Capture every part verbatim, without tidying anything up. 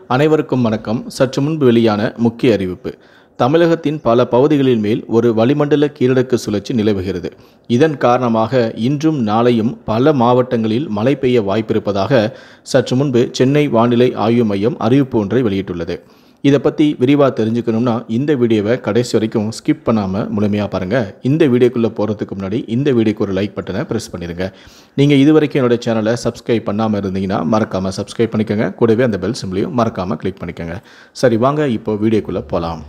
அனைவருக்கும் வணக்கம். சற்று முன்பு வெளியான முக்கிய அறிவிப்பு. தமிழகத்தின் பல பகுதிகளின் மேல் ஒரு வளிமண்டல கீழடுக்கு சுழற்சி நிலவுகிறது. இதன் காரணமாக இன்றும் நாளையும் பல மாவட்டங்களில் மழை பெய்ய வாய்ப்பிருப்பதாக சற்று முன்பு சென்னை வானிலை ஆய்வு மையம் அறிவிப்பு ஒன்றை வெளியிட்டுள்ளது. இதை பற்றி விரிவாக தெரிஞ்சுக்கணும்னா இந்த வீடியோவை கடைசி வரைக்கும் ஸ்கிப் பண்ணாமல் முழுமையாக பாருங்கள். இந்த வீடியோக்குள்ளே போகிறதுக்கு முன்னாடி இந்த வீடியோக்கு ஒரு லைக் பட்டனை ப்ரெஸ் பண்ணிடுங்க. நீங்கள் இது வரைக்கும் என்னோடய சேனலை சப்ஸ்கிரைப் பண்ணாமல் இருந்தீங்கன்னா மறக்காமல் சப்ஸ்கிரைப் பண்ணிக்கோங்க. கூடவே அந்த பெல் சிம்பிளையும் மறக்காமல் கிளிக் பண்ணிக்கோங்க. சரி, வாங்க இப்போ வீடியோக்குள்ளே போகலாம்.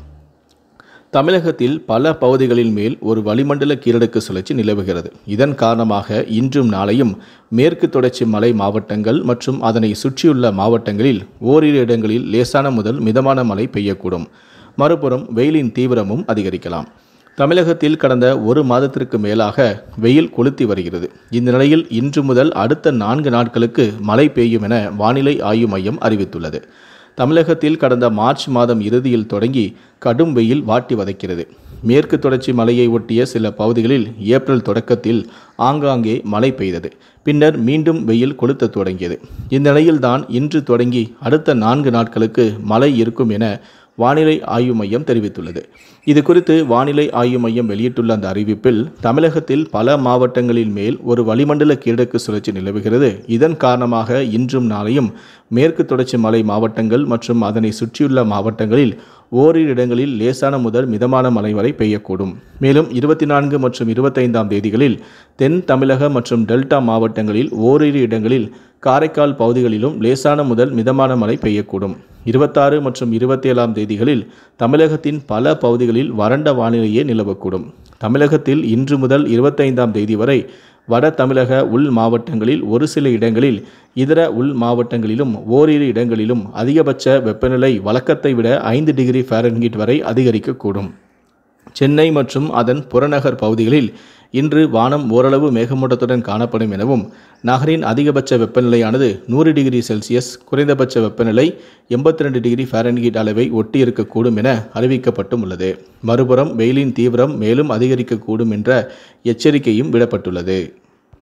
தமிழகத்தில் பல பகுதிகளின் மேல் ஒரு வளிமண்டல கீழடுக்கு சுழற்சி நிலவுகிறது. இதன் காரணமாக இன்றும் நாளையும் மேற்கு தொடர்ச்சி மலை மாவட்டங்கள் மற்றும் அதனை சுற்றியுள்ள மாவட்டங்களில் ஓரிரு இடங்களில் லேசான முதல் மிதமான மழை பெய்யக்கூடும். மறுபுறம் வெயிலின் தீவிரமும் அதிகரிக்கலாம். தமிழகத்தில் கடந்த ஒரு மாதத்திற்கு மேலாக வெயில் கொளுத்தி வருகிறது. இந்த நிலையில் இன்று முதல் அடுத்த நான்கு நாட்களுக்கு மழை பெய்யும் என வானிலை ஆய்வு மையம் அறிவித்துள்ளது. தமிழகத்தில் கடந்த மார்ச் மாதம் இறுதியில் தொடங்கி கடும் வெயில் வாட்டி வதைக்கிறது. மேற்கு தொடர்ச்சி மலையை ஒட்டிய சில பகுதிகளில் ஏப்ரல் தொடக்கத்தில் ஆங்காங்கே மழை பெய்தது. பின்னர் மீண்டும் வெயில் கொளுத்த தொடங்கியது. இந்த நிலையில்தான் இன்று தொடங்கி அடுத்த நான்கு நாட்களுக்கு மழை இருக்கும் என வானிலை ஆய்வு மையம் தெரிவித்துள்ளது. இது குறித்து வானிலை ஆய்வு மையம் வெளியிட்டுள்ள அந்த அறிவிப்பில் தமிழகத்தில் பல மாவட்டங்களின் மேல் ஒரு வளிமண்டல கீழடுக்கு சுழற்சி நிலவுகிறது. இதன் காரணமாக இன்றும் நாளையும் மேற்கு தொடர்ச்சி மலை மாவட்டங்கள் மற்றும் அதனை சுற்றியுள்ள மாவட்டங்களில் ஓரிரு இடங்களில் லேசான முதல் மிதமான மழை வரை பெய்யக்கூடும். மேலும் இருபத்தி நான்கு மற்றும் இருபத்தைந்தாம் தேதிகளில் தென் தமிழக மற்றும் டெல்டா மாவட்டங்களில் ஓரிரு இடங்களில் காரைக்கால் பகுதிகளிலும் லேசான முதல் மிதமான மழை பெய்யக்கூடும். இருபத்தாறு மற்றும் இருபத்தி ஏழாம் தேதிகளில் தமிழகத்தின் பல பகுதிகளில் வறண்ட வானிலையே நிலவக்கூடும். தமிழகத்தில் இன்று முதல் இருபத்தைந்தாம் தேதி வரை வட தமிழக உள் மாவட்டங்களில் ஒரு சில இடங்களில், இதர உள் மாவட்டங்களிலும் ஓரிரு இடங்களிலும் அதிகபட்ச வெப்பநிலை வழக்கத்தை விட ஐந்து டிகிரி ஃபாரன்ஹீட் வரை அதிகரிக்கக்கூடும். சென்னை மற்றும் அதன் புறநகர் பகுதிகளில் இன்று வானம் ஓரளவு மேகமூட்டத்துடன் காணப்படும் எனவும் நகரின் அதிகபட்ச வெப்பநிலையானது நூறு டிகிரி செல்சியஸ், குறைந்தபட்ச வெப்பநிலை எண்பத்தி ரெண்டு டிகிரி ஃபாரன்ஹீட் அளவை ஒட்டி இருக்கக்கூடும் என அறிவிக்கப்பட்டும் உள்ளது. மறுபுறம் வெயிலின் தீவிரம் மேலும் அதிகரிக்கக்கூடும் என்ற எச்சரிக்கையும் விடப்பட்டுள்ளது.